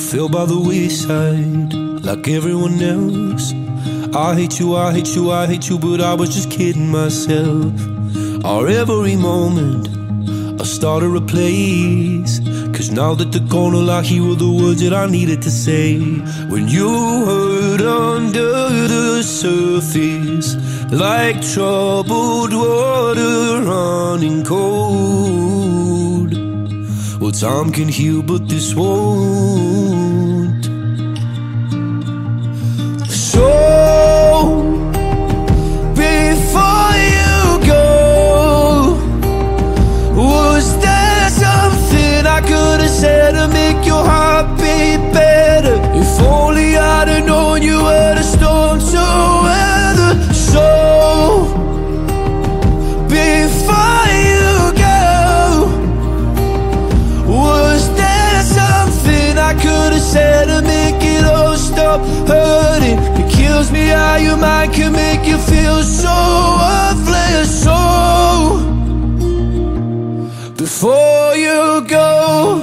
fell by the wayside like everyone else. I hate you, I hate you, I hate you, but I was just kidding myself. Our every moment I started a place, 'cause now that they're gone, all I hear were the words that I needed to say. When you hurt under the surface, like troubled water running cold. Well, time can heal, but this won't. So before you go, was there something I could have said to make your heart beat better? If only I'd have known you were the storm to weather. So before you go, was there something I could have said to make it all stop hurting? It kills me how your mind can make you feel so worthless. So before you go,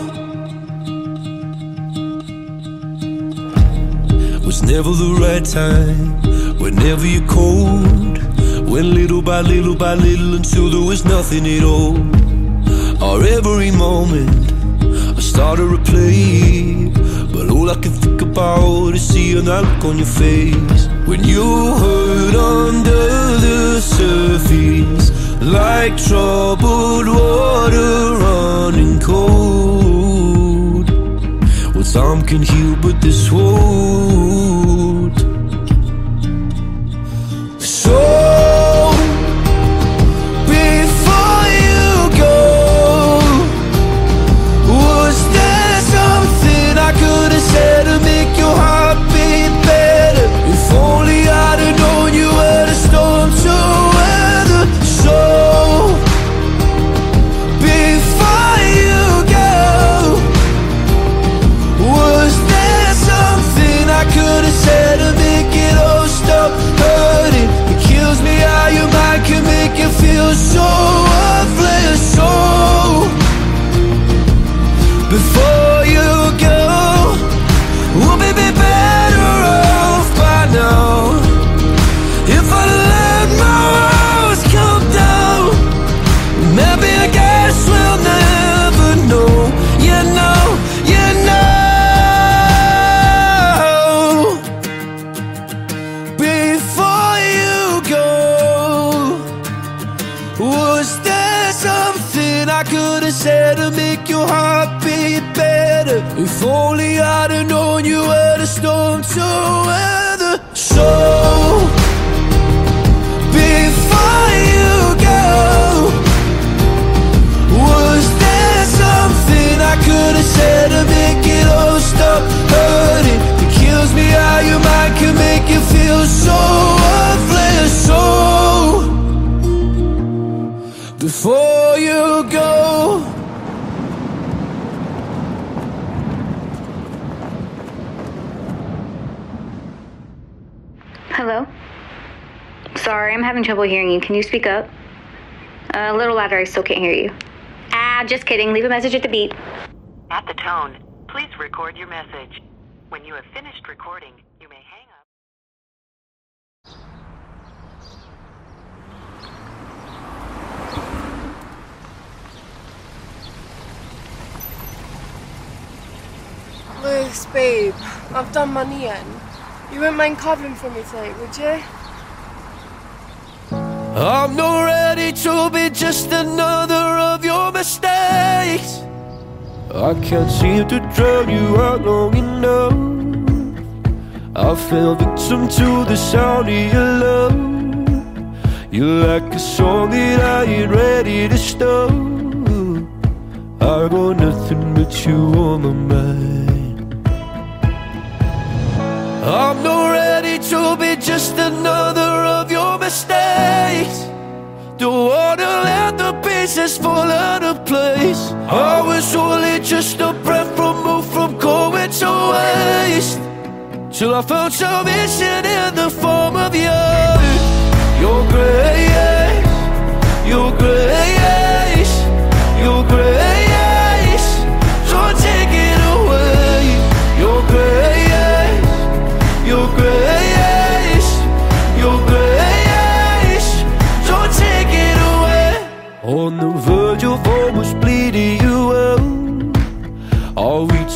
was never the right time, whenever you're cold. Went little by little by little until there was nothing at all. Our every moment I started to play, but all I can think about is seeing that look on your face. When you hurt under the surface, like troubled water running cold. Well, time can heal, but this won't. So before you go, was there something I could have said to make your heart beat better? If only I'd have known you were the storm to weather. So before you go, was there something I could have said to make it all stop hurting? It kills me how your mind can make you feel so worthless. So before you go, we'll be better off by now. If I let my walls come down, maybe I guess we'll never know. You know, you know. Before you go, was there something I could have said to make your heart beat better? If only I'd have known you were the storm to weather. So before you go, was there something I could have said to make it all stop hurting? It kills me how your mind can make you feel so worthless. So before you go. Hello? Sorry, I'm having trouble hearing you. Can you speak up? A little louder, I still can't hear you. Just kidding. Leave a message at the beep. At the tone, please record your message. When you have finished recording, you may hang up. Liz, babe, I've done my kneeing. You wouldn't mind covering for me tonight, would you? I'm not ready to be just another of your mistakes. I can't seem to drown you out long enough. I fell victim to the sound of your love. You're like a song that I ain't ready to stop. I got nothing but you on my mind. I'm not ready to be just another of your mistakes. Don't wanna let the pieces fall out of place. I was only just a breath removed from going to waste, till I found salvation in the form of you. Your grace, your grace, your grace. Don't take it away. Your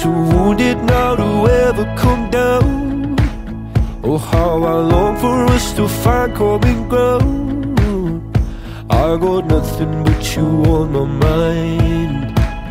too wounded now to ever come down. Oh, how I long for us to find common ground. I got nothing but you on my mind.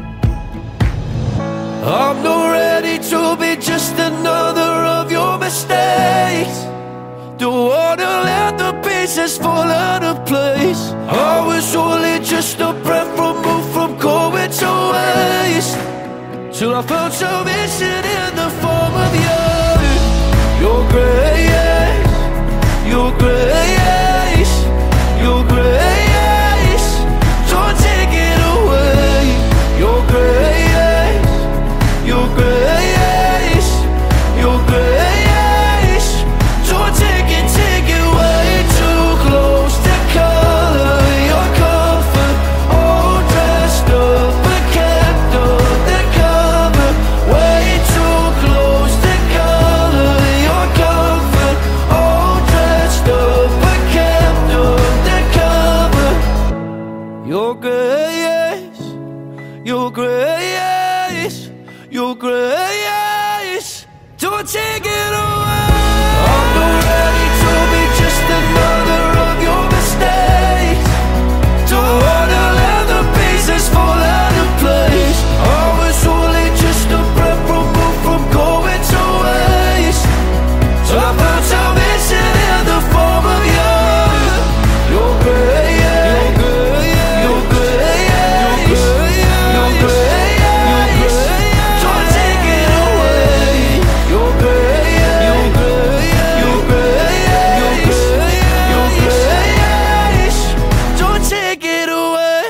I'm not ready to be just another of your mistakes. Don't wanna let the pieces fall out of place. I was only just a breath removed from going to waste, till I found salvation in the form of you. Your grace, your grace, your grace. Don't take it away. Your grace, your grace, your grace. Don't take it way too close to color your comfort. All dressed up but kept undercover. Way too close to color your comfort. All dressed up but kept undercover. Your grace, your grace, your grace. Don't take it away. I'm not ready to be just another of your mistakes. Don't wanna let the pieces fall out of place. I was only just a breath removed from going to waste, so I found salvation in the form of you. Your grace, your grace, your grace. Don't take it away. Your grace, your grace, your grace, your grace. Don't take it away.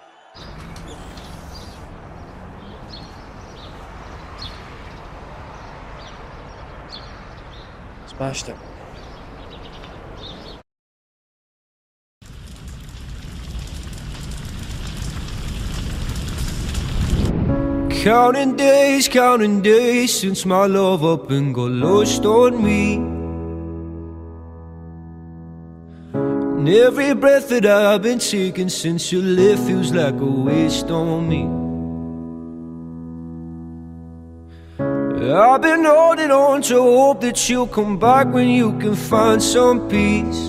Smashed it. Counting days since my love up and got lost on me. And every breath that I've been taking since you left feels like a waste on me. I've been holding on to hope that you'll come back when you can find some peace.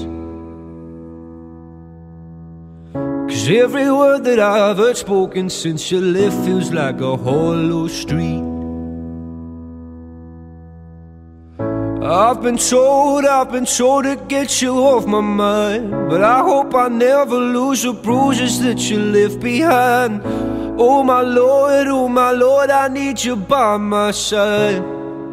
'Cause every word that I've heard spoken since you left feels like a hollow street. I've been told to get you off my mind, but I hope I never lose the bruises that you left behind. Oh my Lord, I need you by my side.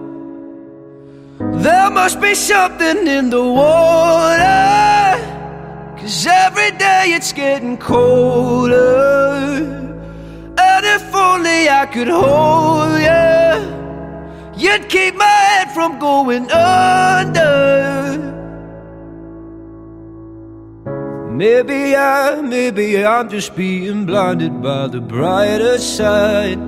There must be something in the water, 'cause every day it's getting colder. And if only I could hold you, you'd keep my head from going under. Maybe I'm just being blinded by the brighter side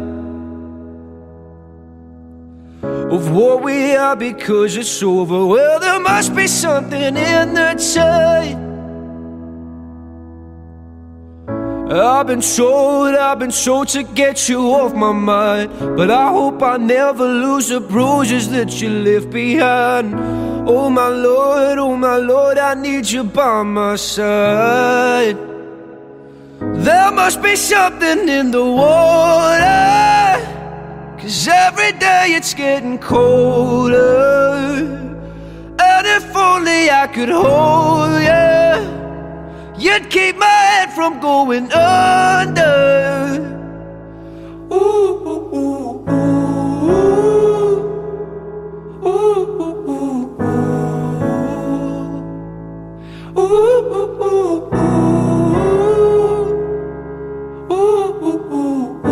of what we are because it's over. Well, there must be something in the tide. I've been told to get you off my mind, but I hope I never lose the bruises that you left behind. Oh my Lord, I need you by my side. There must be something in the water, 'cause every day it's getting colder. And if only I could hold you, you'd keep my head from going under. Ooh, ooh, ooh, ooh. Ooh, ooh, ooh, ooh. Ooh, ooh, ooh, ooh. Ooh, ooh, ooh,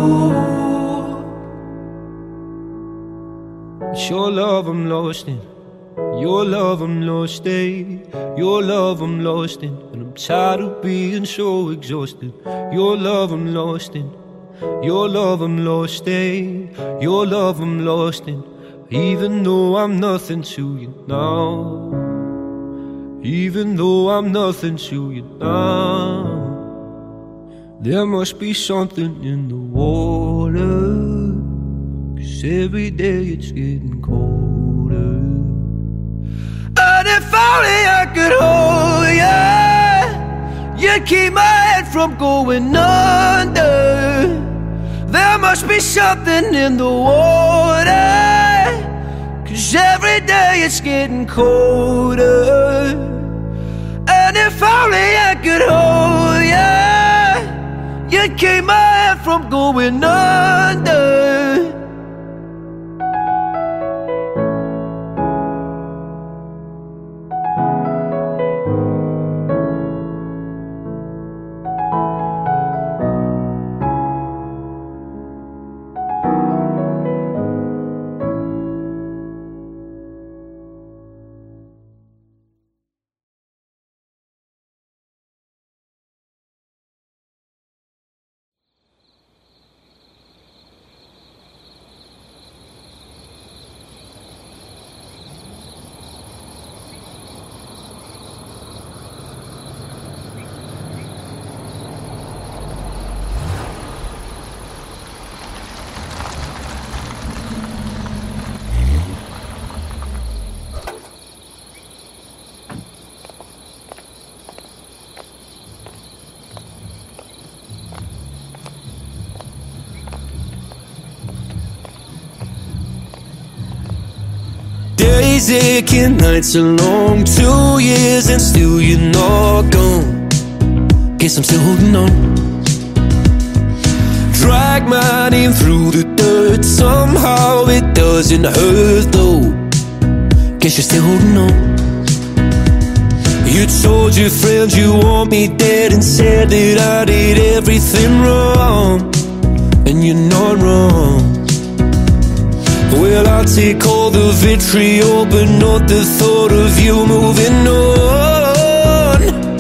ooh. It's your love I'm lost in. Your love I'm lost in, your love I'm lost in, and I'm tired of being so exhausted. Your love I'm lost in, your love I'm lost in, your love I'm lost in. Even though I'm nothing to you now, even though I'm nothing to you now, there must be something in the water, 'cause 'cause every day it's getting colder. And if only I could hold you, you'd keep my head from going under. There must be something in the water, 'cause every day it's getting colder. And if only I could hold you, you'd keep my head from going under. Days aching, nights are long, 2 years and still you're not gone. Guess I'm still holding on. Drag my name through the dirt, somehow it doesn't hurt though. Guess you're still holding on. You told your friends you want me dead and said that I did everything wrong, and you're not wrong. Well, I'll take all the vitriol, but not the thought of you moving on.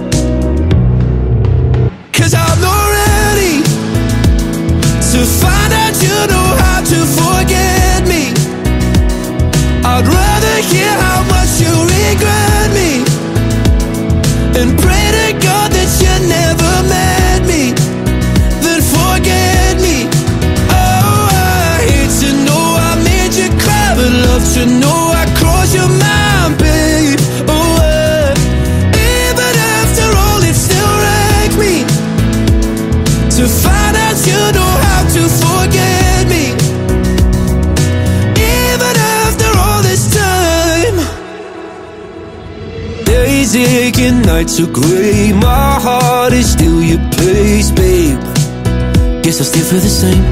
'Cause I'm not ready to find out you know how to forget me. I'd rather hear how much you regret me and pray to God that you never met me than forget me. Oh, I hate to know I made you cry, but love to know I crossed your mind, babe. Oh, even after all, it still wrecked me to find out you know how to forget me. Even after all this time, days aching, nights are grey, my heart is still your place, babe. Guess I still feel the same.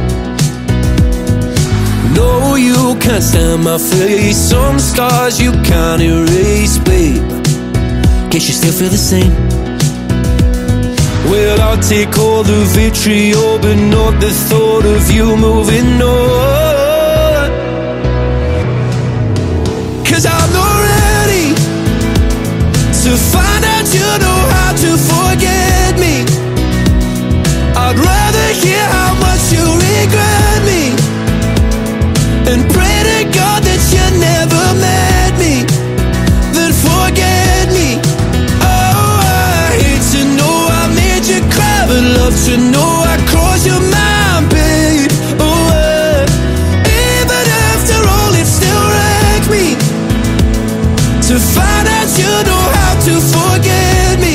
No, you can't stand my face, some scars you can't erase, babe. Guess you still feel the same. Well, I'll take all the vitriol, but not the thought of you moving on. 'Cause I'm not ready to find out you know how to forget me. I'd rather hear how much you regret me and pray to God that you never met me than forget me. Oh, I hate to know I made you cry, but love to know I crossed your mind, babe. Oh, even after all, it still wrecked me to find out you know how to forget me.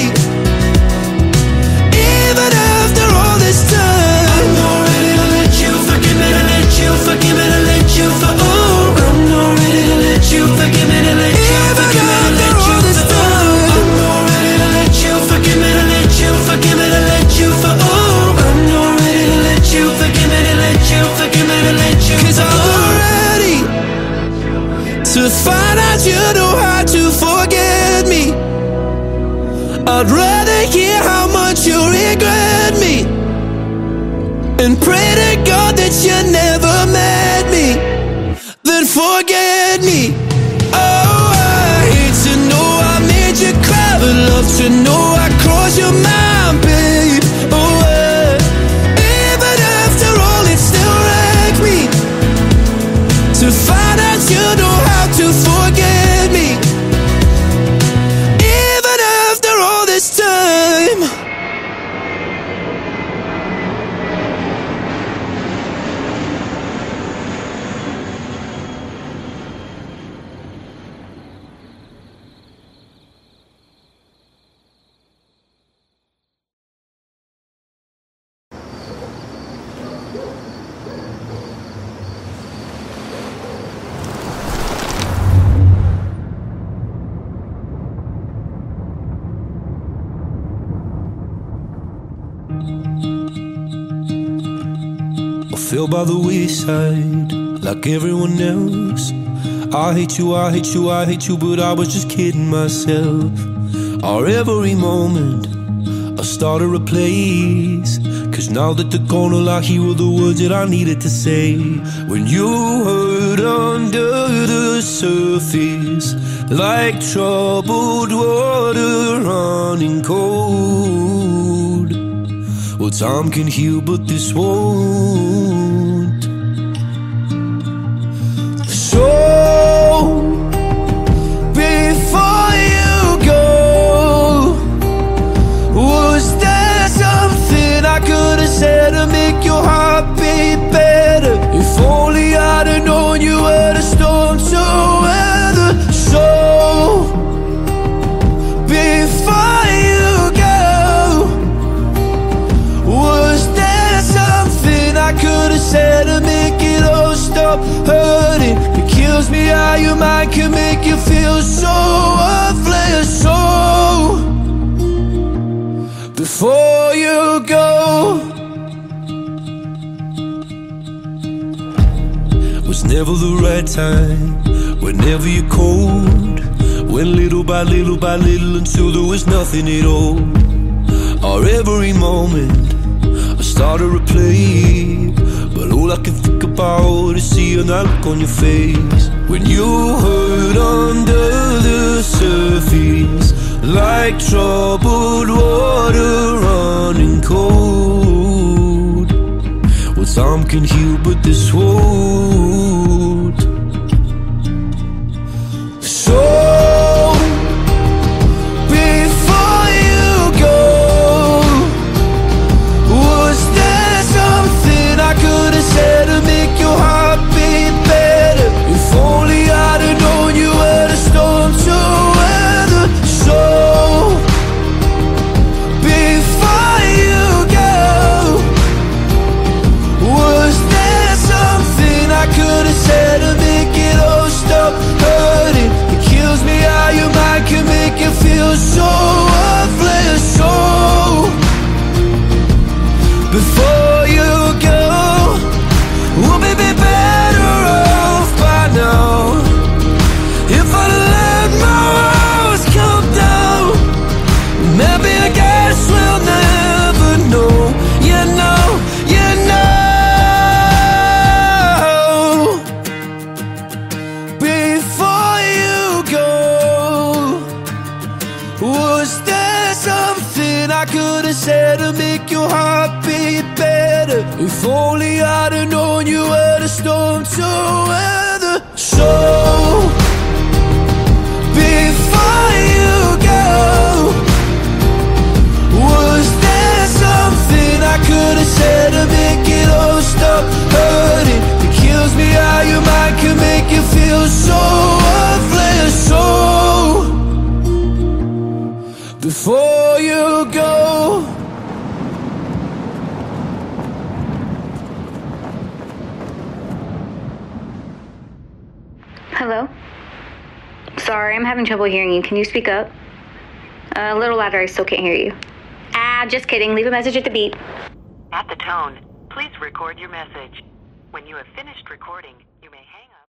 Even after all this time, I'm not ready to let you forgive me, to let you forgive me, to let you for. Oh, I'm not ready to let you forgive me, to let you forgive me, to let you for. I'm not ready to let you forgive me, to let you forgive me, to let you for. Oh, I'm not ready to let you forgive me, to let you forgive me, to let you. 'Cause I'm not ready to find out you know how to forget me. I'd rather hear how much you regret me and pray to God that you never met me than forget me. Oh, I hate to know I made you cry, but love to know I crossed your mind, babe. Oh, even after all, it still wrecked me to find out you know how to forget me. Even after all this time. fell by the wayside like everyone else. I hate you, I hate you, I hate you, but I was just kidding myself. Our every moment I started a place, 'cause now that they're gone, all I hear were the words that I needed to say. When you hurt under the surface, like troubled water running cold. Well, time can heal, but this won't. So, before you go, was there something I could have said to make your heart beat better? If only I'd have known you were the storm to weather. So, before you go, was there something I could have said to make it all stop hurting? It kills me how your mind can make you feel so worthless. So, before you go, was never the right time, whenever you're cold. Went little by little by little until there was nothing at all. Our every moment I started to play, but all I can think about is seeing that look on your face. When you hurt under the surface, like troubled water running cold. Well, time can heal, but this won't. So, before you go, was there something I could have said to make your heart beat better? If only I'd have known you were the storm to weather. So, before you go, was there something I could have said to make it all stop hurting? It kills me how your mind can make you feel so worthless. So, before you go, we'll be better off by now. If I let my walls come down, maybe I guess we'll never know. You know, you know. Before you go, was there something I could have said to make your heart beat better? If only I'd have known you were the storm to weather. So, before you go, was there something I could have said to make it all stop hurting? It kills me how your mind can make you feel so worthless. So, before you go. Hello? Sorry, I'm having trouble hearing you. Can you speak up? A little louder, I still can't hear you. Just kidding. Leave a message at the beep. At the tone, please record your message. When you have finished recording, you may hang up.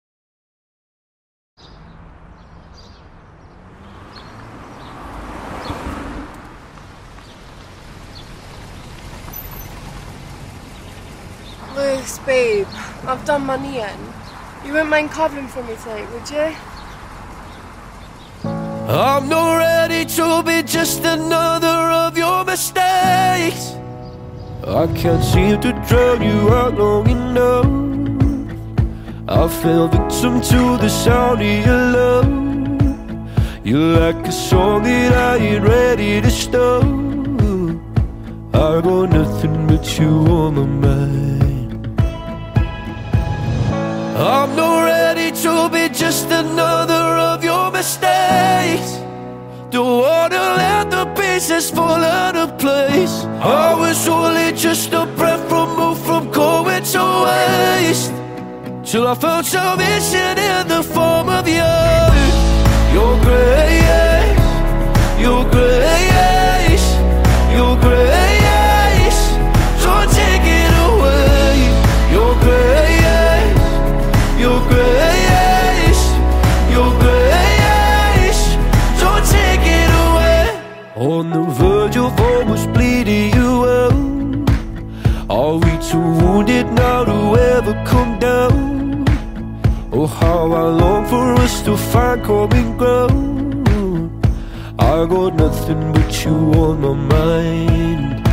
Liz, babe, I've done my knee in. You wouldn't mind covering for me tonight, would you? I'm not ready to be just another of your mistakes. I can't seem to drown you out long enough. I fell victim to the sound of your love. You're like a song that I ain't ready to stop. I got nothing but you on my mind. I'm not ready to be just another of your mistakes. Don't wanna let the pieces fall out of place. I was only just a breath removed from going to waste, till I found salvation in the form of your grace, your grace, your grace. Don't take it away, your grace. come down. Oh, how I long for us to find common ground. I got nothing but you on my mind.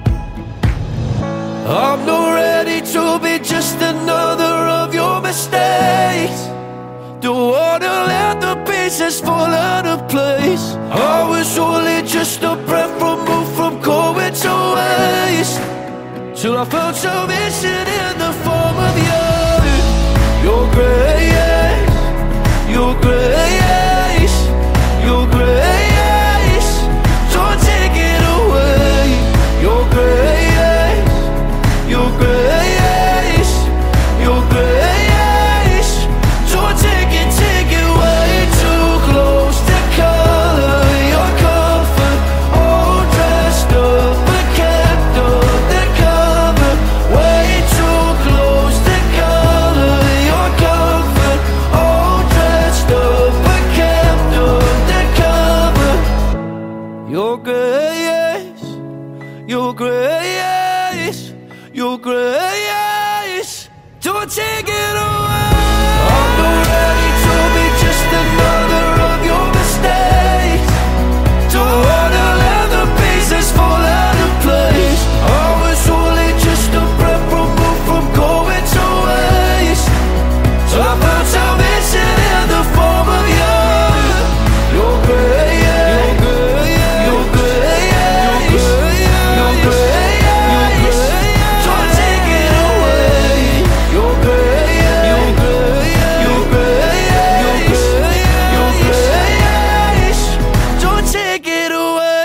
I'm not ready to be just another of your mistakes. Don't wanna let the pieces fall out of place. I was only just a breath removed from going to waste, till I found salvation in the form of you. Your grace, your grace, your grace, don't take it away. Your grace, your grace, your grace, don't take it way too close to color. Your comfort, all dressed up but kept under cover. Way too close to color. Your comfort, all dressed up but kept under cover. Your grace, your grace, your grace, don't take it away. I'm not ready to be just another of your mistakes. Don't wanna let the pieces fall out of place. I was only just a breath removed from going to waste, so I found salvation in the form of you. Your grace, your grace, your grace, your grace, don't take it away. Your grace, your grace, your grace, your grace, don't take it away.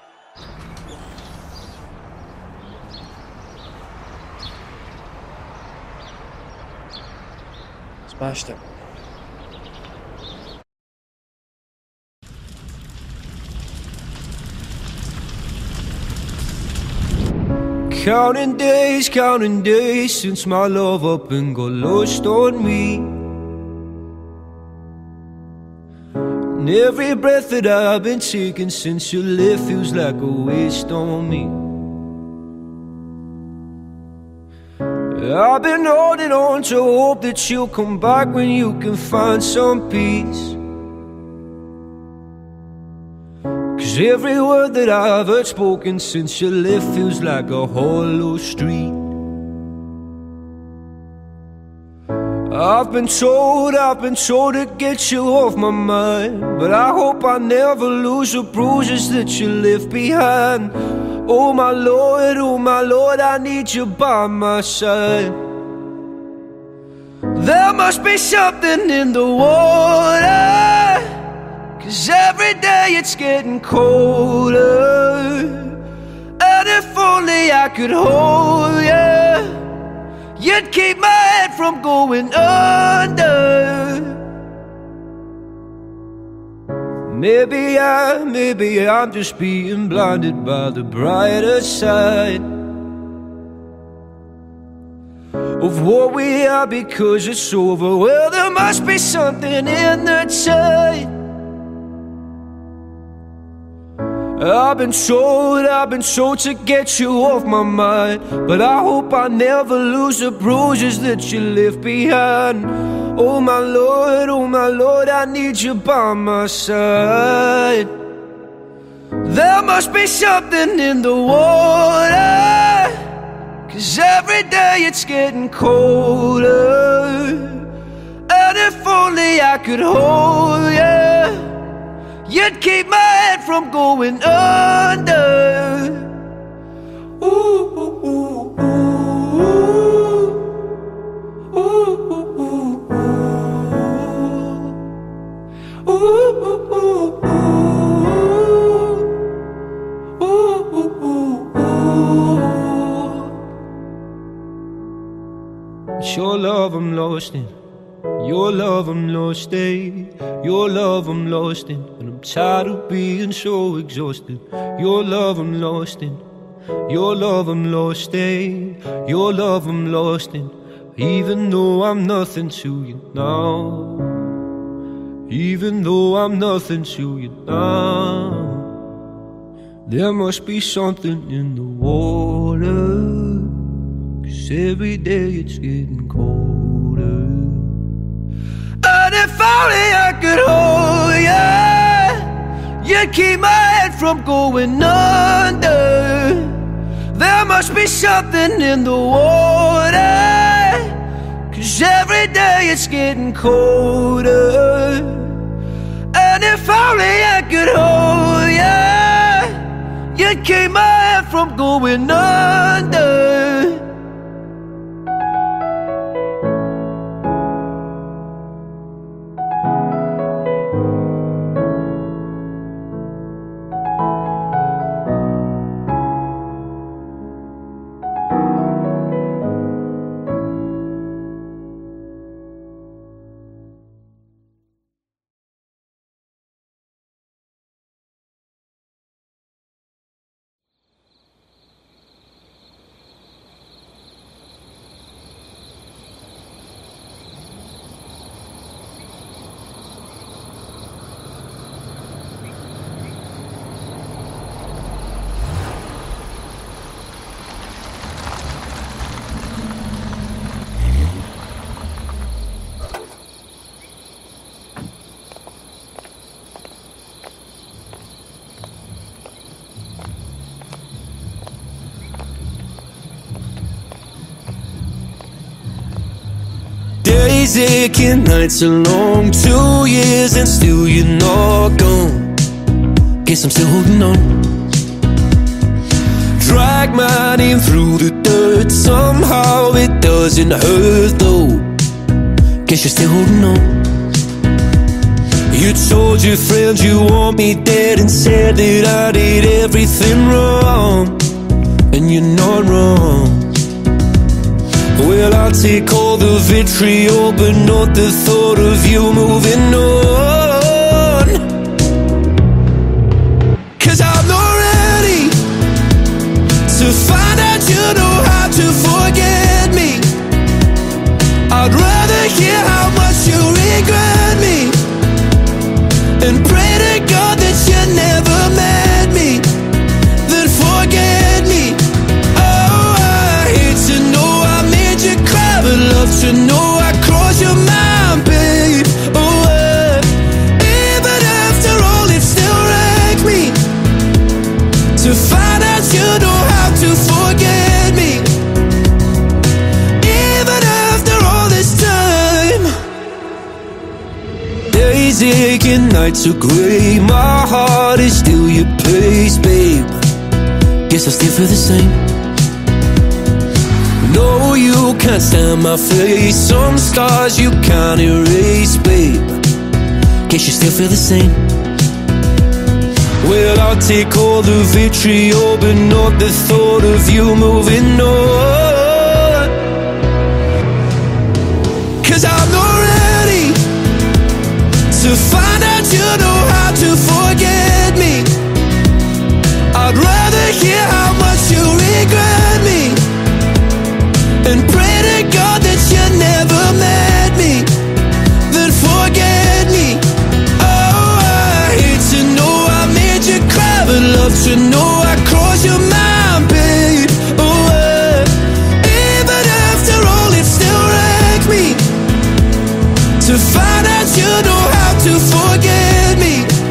Smashed it. Counting days since my love up and got lost on me. And every breath that I've been taking since you left feels like a waste on me. I've been holding on to hope that you'll come back when you can find some peace. 'Cause every word that I've heard spoken since you left feels like a hollow street. I've been told to get you off my mind, but I hope I never lose the bruises that you left behind. Oh my Lord, I need you by my side. There must be something in the water, 'cause every day it's getting colder. And if only I could hold you, you'd keep my head from going under. Maybe I'm just being blinded by the brighter side of what we are because it's over. Well, there must be something in the tide. I've been told to get you off my mind, but I hope I never lose the bruises that you left behind. Oh my Lord, I need you by my side. There must be something in the water, 'cause every day it's getting colder. And if only I could hold you, you'd keep my head from going under. Ooh, ooh, ooh, ooh. Ooh, ooh, ooh, ooh. Ooh, ooh, ooh, ooh. Ooh, ooh, ooh, ooh. It's your love I'm lost in. Your love I'm lost in, your love I'm lost in, and I'm tired of being so exhausted. Your love I'm lost in, your love I'm lost in, your love I'm lost in. Even though I'm nothing to you now, even though I'm nothing to you now, there must be something in the water, 'cause every day it's getting colder. And if only I could hold you, you'd keep my head from going under. There must be something in the water, 'cause every day it's getting colder. And if only I could hold you, you'd keep my head from going under. Days aching, nights are long, 2 years and still you're not gone. Guess I'm still holding on. Drag my name through the dirt, somehow it doesn't hurt though. Guess you're still holding on. You told your friends you want me dead and said that I did everything wrong, and you're not wrong. Well, I'll take all the vitriol, but not the thought of you moving on. 'Cause I'm not ready to find out you know how to forget me. I'd rather hear how much you regret me and pray to God that you never met me than forget me. But love to know I crossed your mind, babe. Oh, even after all, it still wrecked me to find out you know how to forget me. Even after all this time, days aching, nights are grey. My heart is still your place, babe. Guess I still feel the same. No, you can't stand my face. Some scars you can't erase, babe. Guess you still feel the same. Well, I'll take all the vitriol, but not the thought of you moving on. 'Cause I'm not ready to find out you know how to forget me. I'd rather hear how much you regret me and pray to God that you never met me than forget me. Oh, I hate to know I made you cry, but love to know I crossed your mind, babe. Oh, even after all, it still wrecked me to find out you know how to forget me.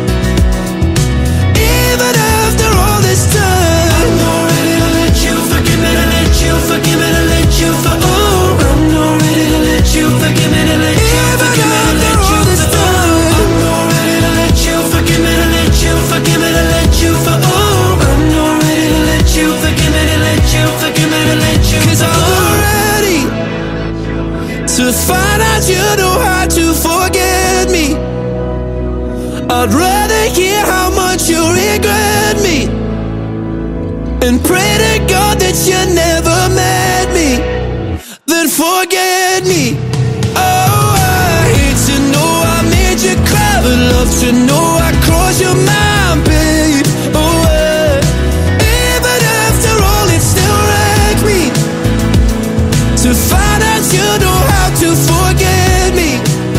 Even after all this time, I'm not ready to let you forgive me, to let you forgive me, to let you forgive me. I'm not ready to let you forgive me, to let you forgive me, to let you forgive me. I'm not ready to let you forgive me, to let you forgive me, to let you forgive me. I'm not ready to let you forgive me, to let you forgive me, to let you. 'Cause I'm not ready to find out you know how to forget me. I'd rather hear how much you regret me and pray to God that you never met me than forget me. Oh, I hate to know I made you cry, but love to know I crossed your mind, babe. Oh, even after all, it still wrecked me to find out you know how to forget me.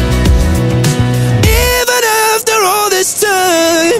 Even after all this time.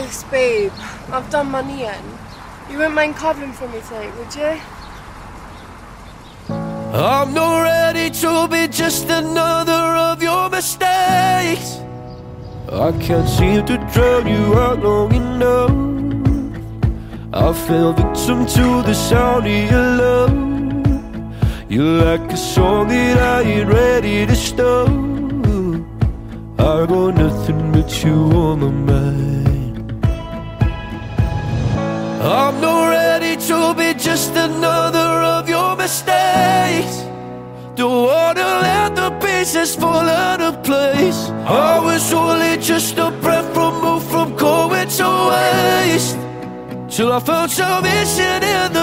Thanks, babe. I've done money in. You wouldn't mind covering for me tonight, would you? I'm not ready to be just another of your mistakes. I can't seem to drown you out long enough. I fell victim to the sound of your love. You're like a song that I ain't ready to stop. I got nothing but you on my mind. I'm not ready to be just another of your mistakes. Don't wanna let the pieces fall out of place. I was only just a breath removed from going to waste, till I found salvation in